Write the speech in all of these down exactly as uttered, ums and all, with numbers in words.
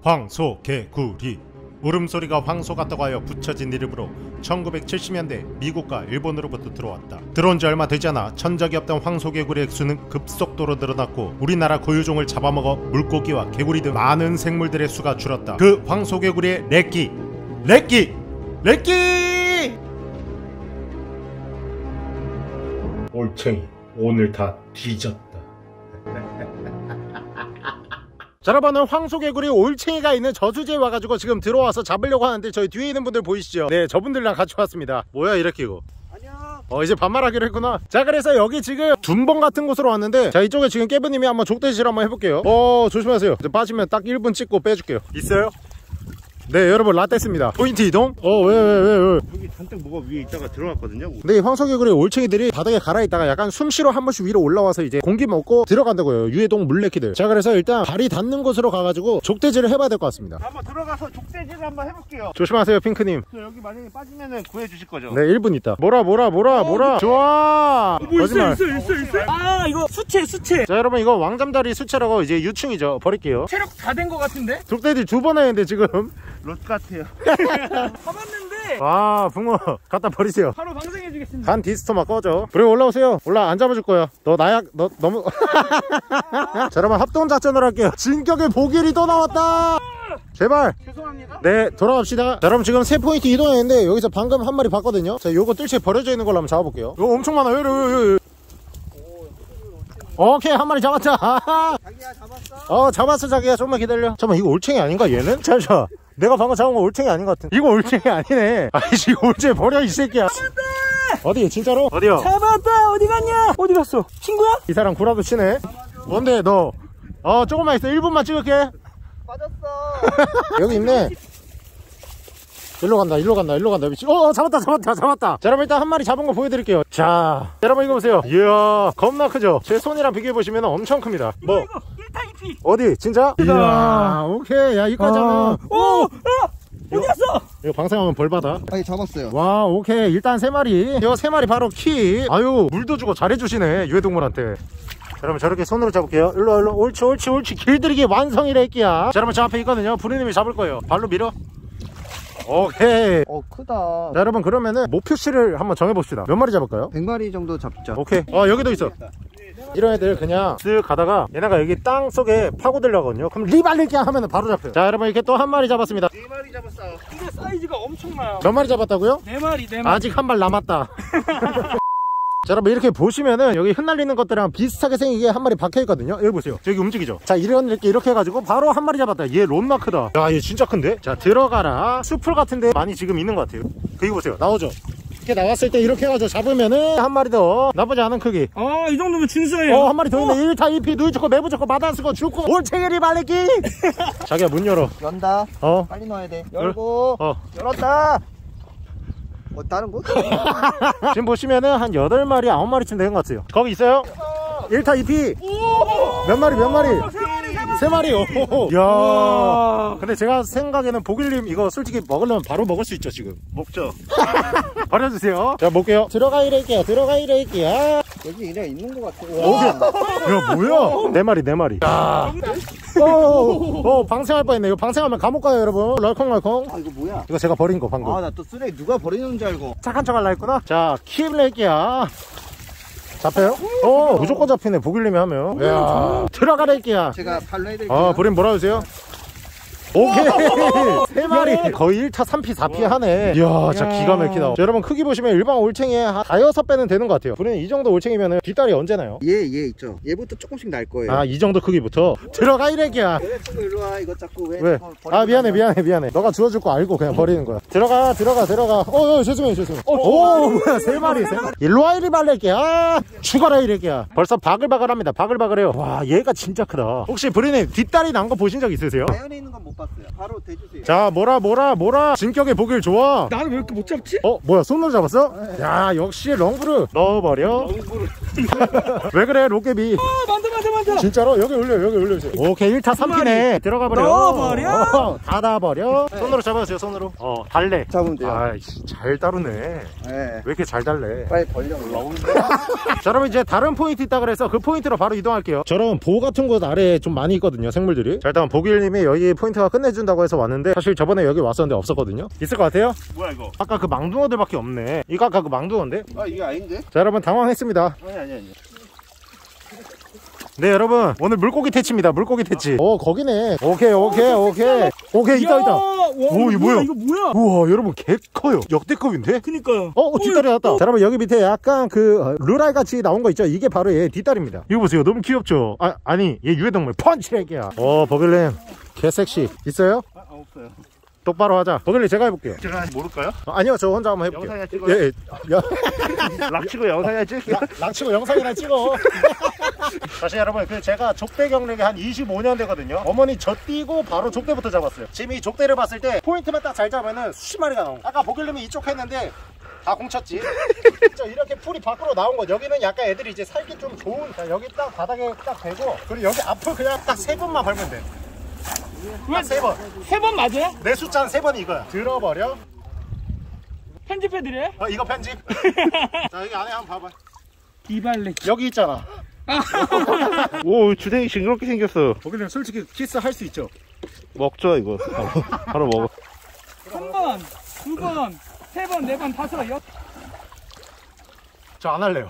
황소개구리. 울음소리가 황소 같다고 하여 붙여진 이름으로 천구백칠십 년대 미국과 일본으로부터 들어왔다. 들어온 지 얼마 되지 않아 천적이 없던 황소개구리의 수는 급속도로 늘어났고 우리나라 고유종을 잡아먹어 물고기와 개구리 등 많은 생물들의 수가 줄었다. 그 황소개구리의 래끼 래끼 래끼 올챙이 오늘 다 뒤졌다. 자, 여러분은 황소개구리 올챙이가 있는 저수지에 와가지고 지금 들어와서 잡으려고 하는데 저희 뒤에 있는 분들 보이시죠? 네, 저분들랑 같이 왔습니다. 뭐야 이렇게 이거. 안녕. 어 이제 반말하기로 했구나. 자, 그래서 여기 지금 둔봉 같은 곳으로 왔는데 자, 이쪽에 지금 깨브님이 한번 족대질 한번 해볼게요. 어 조심하세요. 이제 빠지면 딱 일 분 찍고 빼줄게요. 있어요? 네, 여러분 라떼스입니다. 포인트 이동. 어 왜 왜 왜 왜 여기 잔뜩 뭐가 위에 있다가 들어갔거든요. 근데 이 황소개구리 올챙이들이 바닥에 갈아있다가 약간 숨쉬러 한 번씩 위로 올라와서 이제 공기 먹고 들어간다고요. 유해동 물레키들. 자, 그래서 일단 발이 닿는 곳으로 가가지고 족대질을 해봐야 될 것 같습니다. 한번 들어가서 족대질을 한번 해볼게요. 조심하세요 핑크님. 여기 만약에 빠지면은 구해주실 거죠? 네, 일 분 있다. 뭐라 뭐라 뭐라 뭐라. 좋아. 뭐 있어 있어 있어 있어. 아 이거 수채 수채. 자, 여러분 이거 왕잠자리 수채라고 이제 유충이죠. 버릴게요. 체력 다 된 거 같은데? 족대질 두 번 했는데 지금 롯 같아요. 잡았는데. 아 붕어 갖다 버리세요. 바로 방생해주겠습니다. 간 디스토마 꺼져. 그래 올라오세요. 올라 안 잡아줄 거야. 너 나약 너 너무. 자, 여러분 합동작전을 할게요. 진격의 보길이 또 나왔다. 제발. 죄송합니다. 네, 돌아갑시다. 자, 여러분 지금 세 포인트 이동했는데 여기서 방금 한 마리 봤거든요. 자, 요거 뜰채 버려져 있는 걸로 한번 잡아볼게요. 요거 엄청 많아요. 요요 요, 요. 오케이, 한 마리 잡았다. 자기야 잡았어? 어 잡았어 자기야. 좀만 기다려. 잠깐만, 이거 올챙이 아닌가 얘는? 잠시만, 내가 방금 잡은 거 올챙이 아닌 것 같은. 이거 올챙이 아니네. 아이씨, 이거 올챙이 버려 이 새끼야. 잡았다. 어디 진짜로? 어디요? 잡았다. 어디 갔냐? 어디 갔어? 친구야? 이 사람 구라도 치네. 뭔데 너? 어 조금만 있어. 일 분만 찍을게. 빠졌어. 여기 있네. 일로 간다 일로 간다 일로 간다. 미친. 어 잡았다 잡았다 잡았다. 자, 여러분 일단 한 마리 잡은 거 보여드릴게요. 자, 여러분 이거 보세요. 이야 겁나 크죠? 제 손이랑 비교해보시면 엄청 큽니다. 뭐 이거 일 타 이 피. 어디 진짜? 이야 오케이. 야 이거까지 하면 아. 오! 아! 어디 갔어? 이거 방생하면 벌받아. 아니 잡았어요. 와 오케이. 일단 세 마리. 이거 세 마리 바로 키. 아유 물도 주고 잘해주시네 유해동물한테. 자, 여러분 저렇게 손으로 잡을게요. 일로 일로. 옳지 옳지 옳지. 길들이기 완성이라 했기야. 자, 여러분 저 앞에 있거든요. 부리님이 잡을 거예요. 발로 밀어. 오케이. 어 크다. 자, 여러분 그러면은 목표치를 한번 정해봅시다. 몇 마리 잡을까요? 백 마리 정도 잡죠. 오케이. 어 여기도 있어. 이런 애들 그냥 쓱 가다가 얘네가 여기 땅 속에 파고들려거든요. 그럼 리발리기 하면은 바로 잡혀요. 자, 여러분 이렇게 또 한 마리 잡았습니다. 네 마리 잡았어. 근데 사이즈가 엄청나요. 몇 마리 잡았다고요? 네 마리 네 마리. 아직 한 발 남았다. 자, 여러분 이렇게 보시면은 여기 흩날리는 것들이랑 비슷하게 생기게 한 마리 박혀있거든요. 여기 보세요. 저기 움직이죠. 자, 이런 이렇게 이렇게 해가지고 바로 한 마리 잡았다. 얘 롯나 크다. 야, 얘 진짜 큰데? 자, 들어가라. 숲풀 같은데 많이 지금 있는 것 같아요. 그거 보세요. 나오죠? 이렇게 나왔을 때 이렇게 해가지고 잡으면은 한 마리 더. 나쁘지 않은 크기. 아, 이 정도면 준수해요. 어, 한 마리 더 있네. 일 타 이 피 누이 좋고 매부 좋고 마다스고 죽고 올챙이리 말리기. 자기야 문 열어. 연다. 어 빨리 넣어야 돼. 열고. 어 열었다. 뭐 다른 곳? 지금 보시면은 한 여덟 마리 아홉 마리쯤 된 것 같아요. 거기 있어요? 일 타 이 피. 몇 마리 몇 마리? 세 마리. 오. 야. 근데 제가 생각에는 보길님 이거 솔직히 먹으려면 바로 먹을 수 있죠. 지금 먹죠. 버려주세요. 자, 먹게요. 들어가 이럴게요. 들어가 이럴게요. 여기 이래 있는 것 같아. 오. 야, 뭐야? 네 마리 네 마리. 야. 어, 어, 방생할 뻔했네. 이거 방생하면 감옥 가요, 여러분. 럴컹럴컹. 아 이거 뭐야? 이거 제가 버린 거 방금. 아 나 또 쓰레기 누가 버리는 줄 알고. 착한 척 할라 했구나. 자, 킵낼게야. 잡혀요? 어, 무조건 잡히네. 보길님이 하면. 야, 들어가랄게야. 제가 발로 해드릴게요. 어, 브림 몰아주세요. 오케이. 세 마리. 거의 일 타 삼 피 사 피 하네. 이야, 진짜 기가 막히다. 자, 여러분 크기 보시면 일반 올챙이에 한 다여섯 배는 되는 것 같아요. 브림 이 정도 올챙이면 뒷다리 언제 나요? 얘 얘 있죠. 얘부터 조금씩 날 거예요. 아, 이 정도 크기부터. 들어가 이래기야. 왜 자꾸 일로 와? 이거 자꾸 왜? 왜? 아, 미안해 미안해 미안해. 너가 주워줄 거 알고 그냥 버리는 거야. 들어가 들어가 들어가. 어, 어 죄송해요 죄송해요. 오, 뭐야, 세 마리 세 마리. 일로 와 이리 말랄게야. 아, 죽어라 이래기야. 벌써 바글바글합니다. 바글바글해요. 와, 얘가 진짜 크다. 혹시 브리님 뒷다리 난 거 보신 적 있으세요? 자연에 있는 건 못 봤어요. 바로 대주세요. 자, 뭐라 뭐라 뭐라. 진격의 보길 좋아. 나는 왜 이렇게 못 잡지? 어, 뭐야, 손으로 잡았어? 야, 역시 렁브르. 넣어버려. 왜 그래 로깨비. 아, 만져 만져 만져. 진짜로? 여기 올려 여기 올려주세요. 오케이, 일 타 삼 피네. 들어가 버려. 넣어버려. 어, 닫아버려. 손으로 잡아주세요. 손으로. 어, 달래. 잡으면 돼요. 아이씨, 잘 다루네. 네. 왜 이렇게 잘 달래? 빨리 벌려 올라오는 자, 여러분 이제 다른 포인트 있다 그래서 그 포인트로 바로 이동할게요. 저런 보 같은 곳 아래에 좀 많이 있거든요, 생물들이. 자, 일단 보길님이 여기 포인트 슈퍼에서 끝내준다고 해서 왔는데 사실 저번에 여기 왔었는데 없었거든요. 있을 것 같아요? 뭐야 이거? 아까 그 망둥어들밖에 없네. 이거 아까 그 망둥어인데? 아 이게 아닌데? 자 여러분 당황했습니다. 아니 아니 아니. 네 여러분 오늘 물고기 퇴치입니다. 물고기 퇴치. 오 거기네. 오케이 오케이 오케이 오케이 있다 있다. 오 이거 뭐야? 이거 뭐야? 우와 여러분 개 커요. 역대급인데? 그니까요. 어, 어 뒷다리 났다. 자 여러분 여기 밑에 약간 그 어, 루라이 같이 나온 거 있죠. 이게 바로 얘 뒷다리입니다. 이거 보세요. 너무 귀엽죠? 아 아니 얘 유해동물 펀치레기야. 어 버글님 개 섹시 있어요? 아, 없어요. 똑바로 하자. 버글님 제가 해볼게요. 제가 모를까요? 어, 아니요 저 혼자 한번 해볼게요. 영상이나 찍어요? 예, 예. 락치고 영상이나 찍을게요. 락치고 영상이나 찍어. 사실 여러분 그 제가 족대 경력이 한 이십오 년 되거든요. 어머니 저 뛰고 바로 족대부터 잡았어요. 지금 이 족대를 봤을 때 포인트만 딱 잘 잡으면 수십 마리가 나온 거. 아까 보길님이 이쪽 했는데 다 공쳤지. 이렇게 풀이 밖으로 나온 거. 여기는 약간 애들이 이제 살기 좀 좋은. 자, 여기 딱 바닥에 딱 대고 그리고 여기 앞을 그냥 딱 세 번만 밟으면 돼. 딱 세 번. 세 번 맞아요? 내 숫자는 세 번이 이거야. 들어버려. 편집해드려요? 어 이거 편집. 자 여기 안에 한번 봐봐. 이발레. 여기 있잖아. 오 주댕이 징그럽게 생겼어. 거기는 솔직히 키스 할 수 있죠. 먹죠 이거. 바로, 바로 먹어. 한 번, 두 번, 세 번, 네 번, 다섯, 여. 저 안 할래요.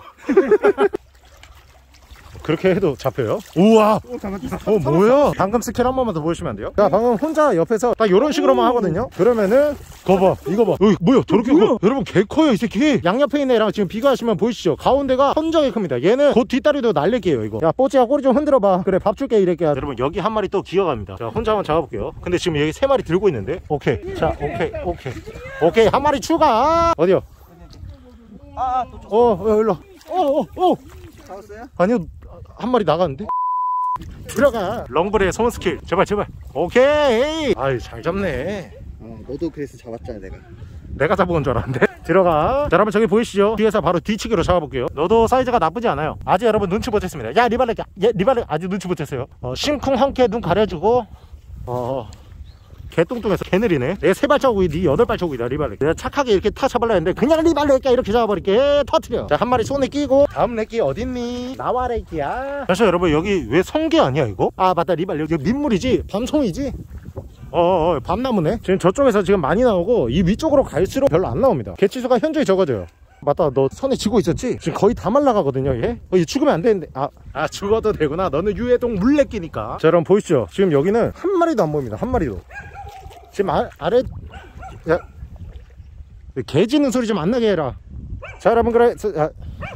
그렇게 해도 잡혀요? 우와! 어 뭐야? 방금 스킬 한 번만 더 보여주시면 안 돼요? 자 방금 혼자 옆에서 딱 이런 식으로만 하거든요. 그러면은 거봐 이거 봐. 여기 뭐야 저렇게 커. 여러분 개 커요 이 새끼. 양옆에 있는 애랑 지금 비교하시면 보이시죠? 가운데가 천정이 큽니다. 얘는 곧 뒷다리도 날릴게요 이거. 야 뽀찌야 꼬리 좀 흔들어봐. 그래 밥 줄게 이래끼야. 여러분 여기 한 마리 또 기어갑니다. 자 혼자 한번 잡아볼게요. 근데 지금 여기 세 마리 들고 있는데. 오케이 자 오케이 오케이 오케이 한 마리 추가. 어디요? 아또 좀. 어 어, 일로 어어 어, 어. 잡았어요? 아니요 한 마리 나갔는데? 들어가. 렁블의 손 스킬 제발 제발. 오케이. 아유 잘 잡네. 어 너도 그래서 잡았잖아 내가. 내가 잡은 건 줄 알았는데. 들어가. 자 여러분 저기 보이시죠? 뒤에서 바로 뒤치기로 잡아볼게요. 너도 사이즈가 나쁘지 않아요. 아직 여러분 눈치 못 챘습니다. 야 리발레 야 리발레 아직 눈치 못 챘어요. 어, 심쿵 한께 눈 가려주고 어 개 뚱뚱해서 개 느리네. 내 세 발자국이 네 여덟 발자국이다 리발레. 내가 착하게 이렇게 타 잡으려 했는데 그냥 리발레끼야 이렇게 잡아버릴게. 터트려. 자 한 마리 손에 끼고 다음 내끼 어딨니? 나와 레끼야. 사실 여러분 여기 왜 성게 아니야 이거? 아 맞다 리발 여기 민물이지 밤송이지. 어어 밤나무네. 지금 저쪽에서 지금 많이 나오고 이 위쪽으로 갈수록 별로 안 나옵니다. 개치수가 현저히 적어져요. 맞다 너 손에 쥐고 있었지? 지금 거의 다 말라가거든요 얘. 어, 얘 죽으면 안 되는데. 아, 아 죽어도 되구나. 너는 유해동 물레끼니까. 자 여러분 보이시죠? 지금 여기는 한 마리도 안 보입니다. 한 마리도. 지금 아, 아래 야 개 짖는 소리 좀 안 나게 해라. 자 여러분 그래 아.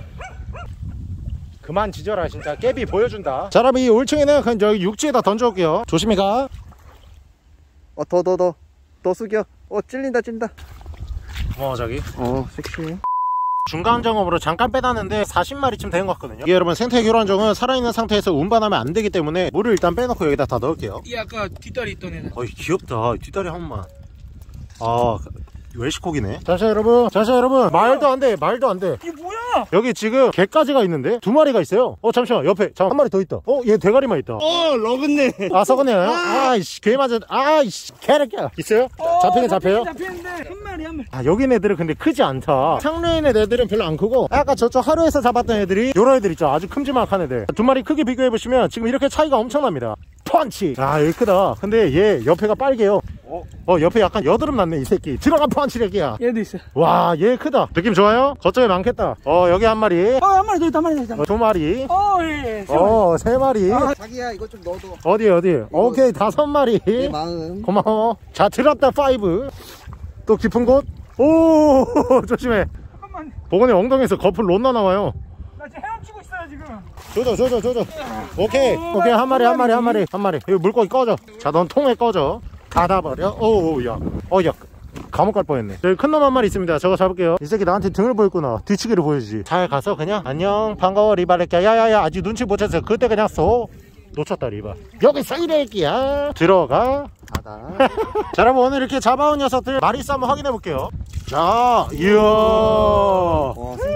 그만 짖어라 진짜. 깨비 보여준다. 자 여러분 이 올챙이는 그냥 여기 육지에다 던져올게요. 조심히 가. 어 더 더 더 더 숙여. 어 찔린다 찔린다. 어 저기 어 섹시해. 중간 점검으로 잠깐 빼놨는데 사십 마리쯤 된 것 같거든요. 이게 여러분 생태 교란종은 살아있는 상태에서 운반하면 안 되기 때문에 물을 일단 빼놓고 여기다 다 넣을게요. 이 아까 뒷다리 있던 애는. 어이 귀엽다. 뒷다리 한 번만. 아 외식고기네. 자자 여러분 자자 여러분 말도 안돼 말도 안돼. 이게 뭐야? 여기 지금 개까지가 있는데 두 마리가 있어요. 어 잠시만 옆에 잠 한 마리 더 있다. 어 얘 대가리만 있다. 어 러근네. 아 썩었네. 아이씨 개 맞아. 아이씨 개새끼야. 있어요? 어, 잡히긴 잡혀요? 잡히는데 한 마리 한 마리. 아 여긴 애들은 근데 크지 않다. 상류에 있는 애들은 별로 안 크고 아까 저쪽 하루에서 잡았던 애들이 요런 애들 있죠. 아주 큼지막한 애들. 두 마리 크게 비교해보시면 지금 이렇게 차이가 엄청납니다. 펀치. 아 얘 크다. 근데 얘 옆에가 빨개요. 어, 어 옆에 약간 여드름 났네 이 새끼. 들어가 펀치래기야. 얘도 있어. 와 얘 크다. 느낌 좋아요? 저쪽에 많겠다. 어 여기 한 마리. 어, 한 마리 더 있다, 한 마리 더 있다. 어, 두 마리. 어, 예, 예. 어 세 마리. 아, 자기야 이거 좀 넣어둬. 어디 어디. 오케이 다섯 마리. 내 마음. 고마워. 자 들었다 파이브. 또 깊은 곳. 오 조심해. 잠깐만. 보건이 엉덩이에서 거풀 롯나 나와요. 나 지금 헤엄치고 있어요, 지금. 조져 조져 조져. 오케이 오케이 한 마리 한 마리 한 마리 한 마리. 이거 물고기 꺼져. 자 넌 통에 꺼져. 닫아버려. 오우야 어야 감옥 갈 뻔했네. 여기 큰 놈 한 마리 있습니다. 저거 잡을게요. 이 새끼 나한테 등을 보였구나. 뒤치기를 보여주지. 잘 가서 그냥 안녕 반가워 리발레끼야. 야야야 아직 눈치 못 챘어. 그때 그냥 쏘. 놓쳤다 리발. 여기 쏘이레끼야. 들어가. 바다. 자 여러분 오늘 이렇게 잡아온 녀석들 마리수 한번 확인해 볼게요. 자 이야 와 생각보다 많네.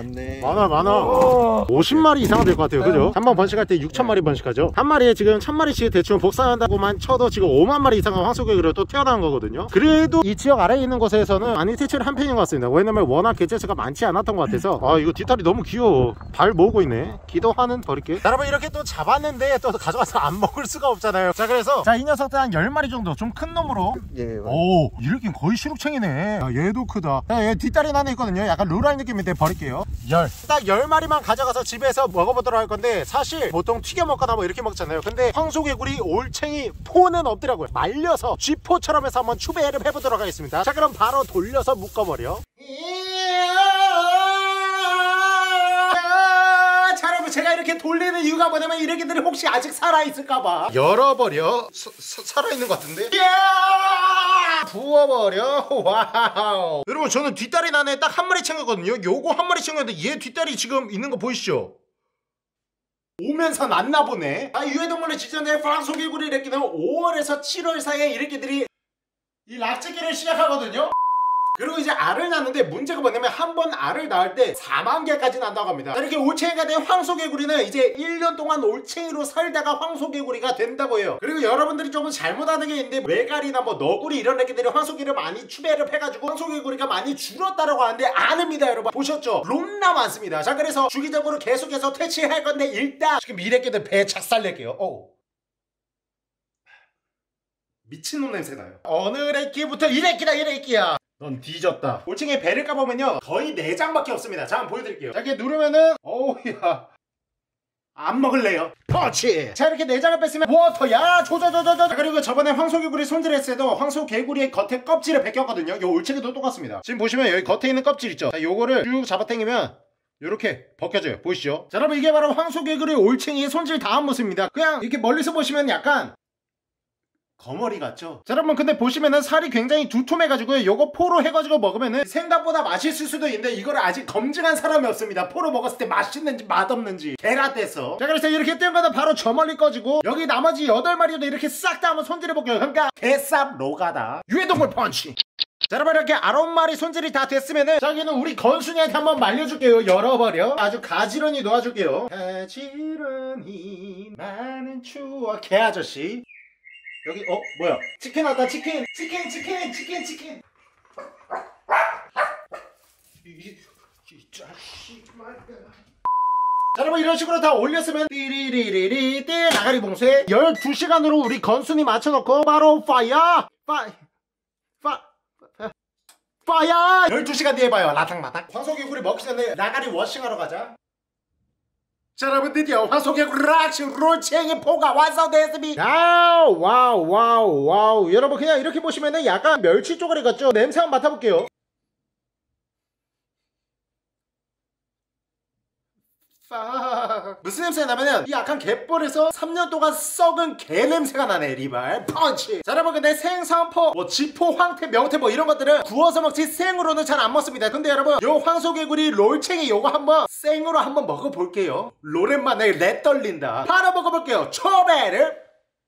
많네. 많아 많아. 오십 마리 이상 될 것 같아요. 그죠? 한 번 번식할 때 육천 마리 번식하죠. 한 마리에 지금 천 마리씩 대충 복사한다고만 쳐도 지금 오만 마리 이상의 황소개구리가 또 태어난 거거든요. 그래도 이 지역 아래에 있는 곳에서는 많이 퇴치를 한 편인 것 같습니다. 왜냐면 워낙 개체수가 많지 않았던 것 같아서. 아 이거 뒷다리 너무 귀여워. 발 모으고 있네. 기도하는 버릴게. 자, 여러분 이렇게 또 잡았는데 또 가져가서 안 먹을 수가 없잖아요. 자, 그래서 자, 이 녀석들 한 열 마리 정도 좀 큰 놈으로. 예. 오, 이렇게 거의 시룩챙이네. 야, 얘도 크다. 야, 얘 뒷다리 하나 있거든요. 약간 루랄 느낌인데 버릴게요. 열. 딱 열 마리만 가져가서 집에서 먹어보도록 할 건데, 사실 보통 튀겨 먹거나 뭐 이렇게 먹잖아요. 근데 황소개구리, 올챙이, 포는 없더라고요. 말려서 쥐포처럼 해서 한번 추배를 해보도록 하겠습니다. 자, 그럼 바로 돌려서 묶어버려. 자, 여러분 제가 이렇게 돌리는 이유가 뭐냐면 이렇게들이 혹시 아직 살아있을까봐 열어버려. 서, 서, 살아있는 것 같은데? 부어버려. 와우. 여러분 저는 뒷다리 난에 딱 한 마리 챙겼거든요. 요거 한 마리 챙겼는데 얘 뒷다리 지금 있는 거 보이시죠? 오면서 났나 보네. 아, 유해동물의 지전에 황소개구리 이렇게는 오월에서 칠월 사이에 이렇게들이 이 락지기를 시작하거든요. 그리고 이제 알을 낳는데 문제가 뭐냐면 한 번 알을 낳을 때 사만 개까지 난다고 합니다. 이렇게 올챙이가 된 황소개구리는 이제 일 년 동안 올챙이로 살다가 황소개구리가 된다고 해요. 그리고 여러분들이 조금 잘못하는 게 있는데 외갈이나 뭐 너구리 이런 애기들이 황소개를 많이 추배를 해가지고 황소개구리가 많이 줄었다라고 하는데 아닙니다. 여러분 보셨죠? 롬나 많습니다. 자, 그래서 주기적으로 계속해서 퇴치할 건데 일단 지금 이 애기들 배 작살낼게요. 어. 미친놈 냄새 나요. 어느 애기부터 이 애기다 이 애기야. 넌 뒤졌다. 올챙이 배를 까보면요 거의 내장밖에 없습니다. 자, 한번 보여드릴게요. 자, 이렇게 누르면은 어우야 안 먹을래요. 그렇지. 자, 이렇게 내장을 뺐으면 워터야 조져조져조. 그리고 저번에 황소개구리 손질했을 때도 황소개구리의 겉에 껍질을 벗겼거든요. 요 올챙이도 똑같습니다. 지금 보시면 여기 겉에 있는 껍질 있죠. 자, 요거를 쭉 잡아당기면 요렇게 벗겨져요. 보이시죠? 자, 여러분 이게 바로 황소개구리 올챙이의 손질 다한 모습입니다. 그냥 이렇게 멀리서 보시면 약간 거머리 같죠? 자, 여러분 근데 보시면은 살이 굉장히 두툼해가지고요. 요거 포로 해가지고 먹으면은 생각보다 맛있을 수도 있는데 이거를 아직 검증한 사람이 없습니다. 포로 먹었을 때 맛있는지 맛없는지 개라떼서. 자, 그래서 이렇게 뜬 거는 바로 저 멀리 꺼지고 여기 나머지 여덟 마리도 이렇게 싹 다 한번 손질해볼게요. 그러니까 개쌉 로가다 유해동물 펀치. 자, 여러분 이렇게 아홉 마리 손질이 다 됐으면은 자기는 우리 건순이한테 한번 말려줄게요. 열어버려. 아주 가지런히 놓아줄게요. 가지런히 많은 추억. 개아저씨 여기 어 뭐야 치킨 왔다. 치킨 치킨 치킨 치킨 치킨 이, 이 자식만. 자, 여러분 이런 식으로 다 올렸으면 띠리리리리 띠 나가리 봉쇄 열두 시간으로 우리 건순이 맞춰놓고 바로 파이어 파이 파 파이어 열두 시간 뒤에 봐요. 라탕마탕. 황소개구리 먹기 전에 나가리 워싱하러 가자. 자, 여러분 드디어 황소개구리 락시 롤챙이 포가 완성되었습니다. 와우 와우 와우 와우. 여러분 그냥 이렇게 보시면은 약간 멸치 쪼가리 같죠? 냄새 한번 맡아볼게요. 아, 무슨 냄새가 나면은 이 약간 갯벌에서 삼 년 동안 썩은 개 냄새가 나네. 리발 펀치. 자, 여러분 근데 생선포 뭐 지포 황태 명태 뭐 이런 것들은 구워서 먹지 생으로는 잘 안 먹습니다. 근데 여러분 요 황소개구리 롤챙이 요거 한번 생으로 한번 먹어볼게요. 오랜만에 랩 떨린다. 바로 먹어볼게요. 초배를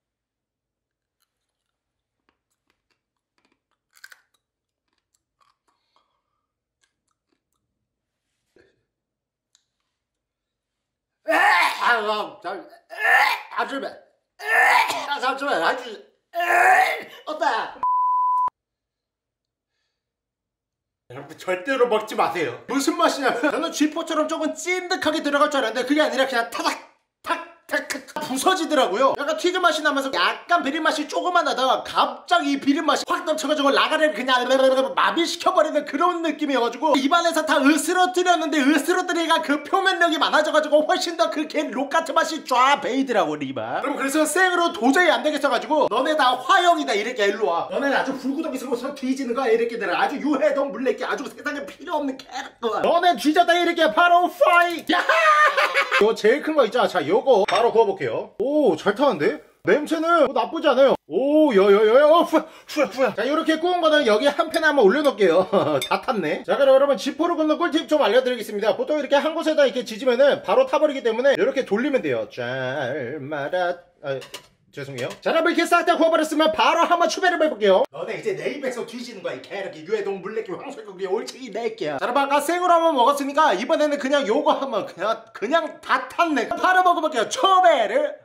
아주 잠시만 아주 어때? 여러분 절대로 먹지 마세요. 무슨 맛이냐면 저는 쥐포처럼 조금 찐득하게 들어갈 줄 알았는데 그게 아니라 그냥 타닥 탁탁탁 부서지더라고요. 약간 튀김 맛이 나면서 약간 비린 맛이 조금만 나다가 갑자기 이 비린 맛이 확 넘쳐가지고 라가를 그냥 마비시켜버리는 그런 느낌이어가지고 입안에서 다 으스러뜨렸는데 으스러뜨리가 그 표면력이 많아져가지고 훨씬 더 그 개 록같은 맛이 쫙 베이더라고 리바. 그럼 그래서 생으로 도저히 안 되겠어가지고 너네 다 화형이다 이렇게 일로와. 너네는 아주 불구덩이 쓰고서 뒤지는 거야 이렇게들. 아주 유해동 물레기 아주 세상에 필요 없는 캐릭터. 너네 뒤졌다 이렇게 바로 파이. 야하! 요 제일 큰 거 있잖아. 자, 요거 바로 구워볼게요. 오, 잘 타는데? 냄새는 뭐 나쁘지 않아요. 오, 여여여여 후야 후야 후야. 자, 요렇게 구운 거는 여기 한 팬에 한번 올려놓을게요. 다 탔네. 자, 그럼 여러분 지포로 굽는 꿀팁 좀 알려드리겠습니다. 보통 이렇게 한 곳에다 이렇게 지지면은 바로 타버리기 때문에 이렇게 돌리면 돼요. 잘 말아. 아, 죄송해요. 자, 여러분 이렇게 싹 다 구워버렸으면 바로 한번 추배를 해볼게요. 너네 이제 내 입에서 뒤지는 거야. 이 개새끼 유해동 물레기 황소고기 올챙이 내 개야. 자, 여러분 아까 생으로 한번 먹었으니까 이번에는 그냥 요거 한번 그냥 그냥 다 탔네. 바로 먹어볼게요. 추배를.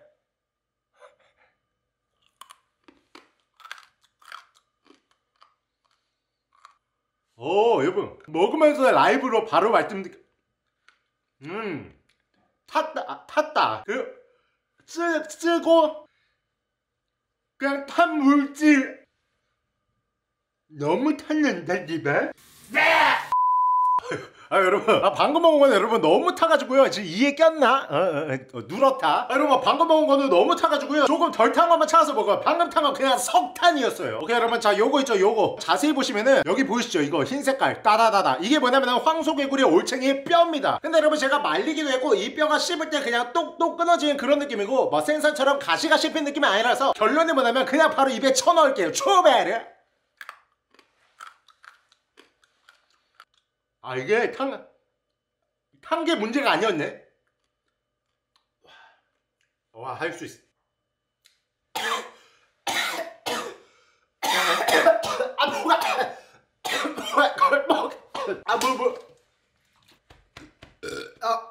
오, 여러분 먹으면서 라이브로 바로 말씀드릴게요. 음 탔다 아, 탔다. 그 쓰, 쓰고 그냥 탄 물질 너무 탔는데 집에? 아 여러분, 아 방금 먹은 거는 여러분 너무 타가지고요. 지금 이에 꼈나? 어, 어, 어, 누렇다. 아, 여러분 방금 먹은 거는 너무 타가지고요. 조금 덜 탄 것만 찾아서 먹어요. 방금 탄 건 그냥 석탄이었어요. 오케이 여러분, 자 요거 있죠, 요거 자세히 보시면은 여기 보이시죠? 이거 흰 색깔 따다다다. 이게 뭐냐면 황소개구리 올챙이 뼈입니다. 근데 여러분 제가 말리기도 했고 이 뼈가 씹을 때 그냥 똑똑 끊어지는 그런 느낌이고 뭐 생선처럼 가시가 씹힌 느낌이 아니라서 결론이 뭐냐면 그냥 바로 입에 쳐넣을게요. 초베르. 아 이게 탄, 탄 게 문제가 아니었네. 와, 할 수 있어. 아 뭐가 아 뭐 뭐 아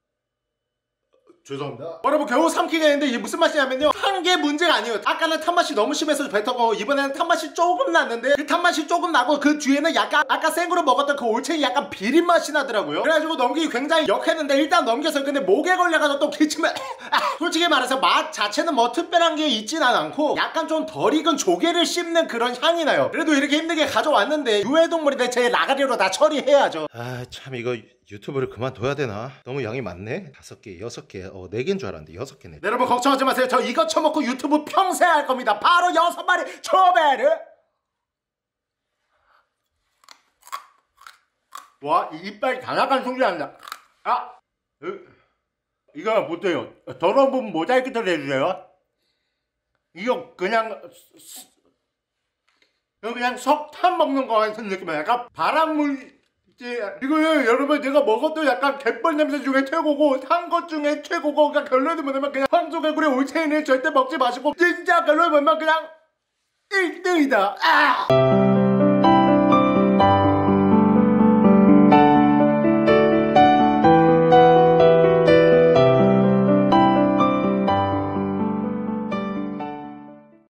죄송합니다. 여러분 겨우 삼키게 했는데 이게 무슨 맛이냐면요, 탄 게 문제가 아니에요. 아까는 탄맛이 너무 심해서 뱉어고 이번에는 탄맛이 조금 났는데 그 탄맛이 조금 나고 그 뒤에는 약간 아까 생으로 먹었던 그 올챙이 약간 비린 맛이 나더라고요. 그래가지고 넘기기 굉장히 역했는데 일단 넘겨서 근데 목에 걸려가지고 또 기침을 아, 솔직히 말해서 맛 자체는 뭐 특별한 게 있진 않고 약간 좀 덜 익은 조개를 씹는 그런 향이 나요. 그래도 이렇게 힘들게 가져왔는데 유해동물인데 제 라가리로 다 처리해야죠. 아 참 이거 유튜브를 그만둬야 되나? 너무 양이 많네. 다섯 개, 여섯 개, 어, 네 개인 줄 알았는데 여섯 개네. 네, 여러분 걱정하지 마세요. 저 이거 처먹고 유튜브 평생 할 겁니다. 바로 여섯 마리 초베르. 와, 이 이빨 다 나간 소리 난다. 아, 으, 이거 못해요. 더러운 부분 모자이크 처리해주세요. 이거 그냥 스, 이거 그냥 석탄 먹는 거 같은 느낌이야. 약간 바람물. 이거요 여러분 제가 먹었던 약간 갯벌 냄새 중에 최고고 탄 것 중에 최고고, 그러니까 결론이 뭐냐면 그냥 황소개구리 올챙이는 절대 먹지 마시고 진짜 결론이 뭐냐면 그냥 일 등이다. 아!